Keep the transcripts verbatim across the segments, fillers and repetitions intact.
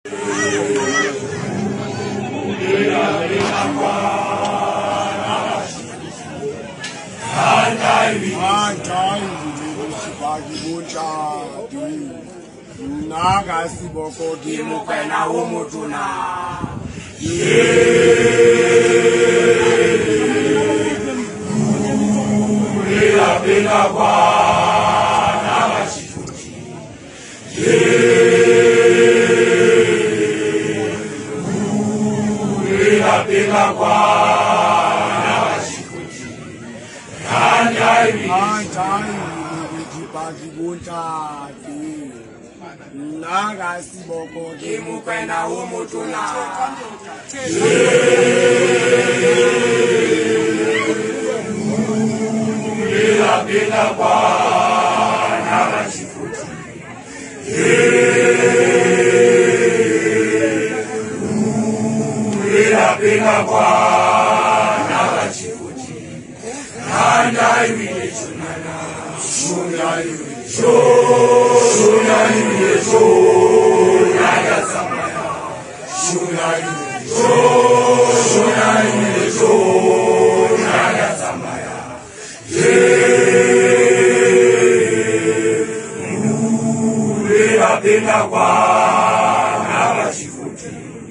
Naga si boko di muka na umutuna. Ila bila kwa naga shifuti. Ila bila kwa naga shifuti. Kanda ibi. Naga si boko di muka na umutuna. Ila bila kwa naga shifuti. Ila bila kwa naga shifuti. Kanda ibi chunana. Shuna ibi Shuna ibi shuna ya samaya. Shuna ibi shuna ibi shuna ya samaya. Ila bila kwa naga shifuti.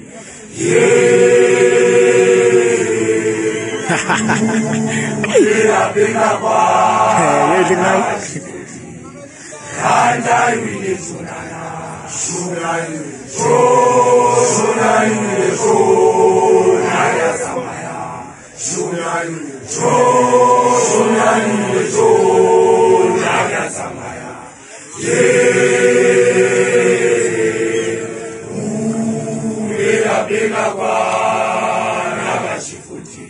Ila bila kwa naga shifuti. Kanda ibi sunana. Shuna ibi shuna ibi shuna ya samaya. Shuna ibi shuna ibi shuna ya samaya. Ila bila kwa naga shifuti.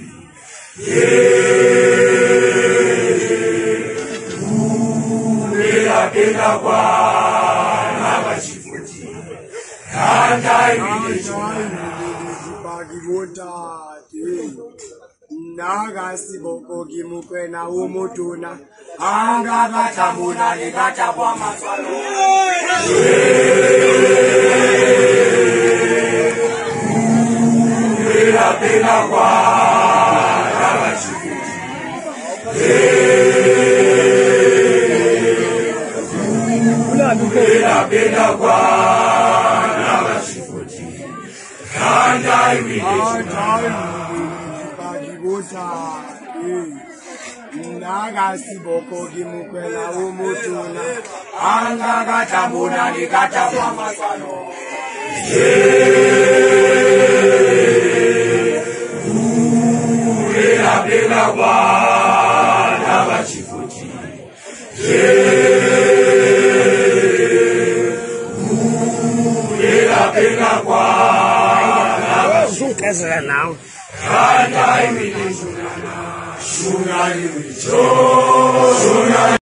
Ila bila kwa naga shifuti. Kanda ibi sunana. Naga si boko kimukwe na umutuna. Anga gata muna ni gata kwa maswalo. Ila bila kwa naga shifuti. Ila bila kwa naga shifuti. Kanda ibi sunana. Naga si boko kimukwe na umutuna. Anga gata muna ni gata kwa maswalo. Ila bila kwa naga shifuti. Ila bila kwa naga shifuti. Kanda ibi sunana. Shuna ibi shuna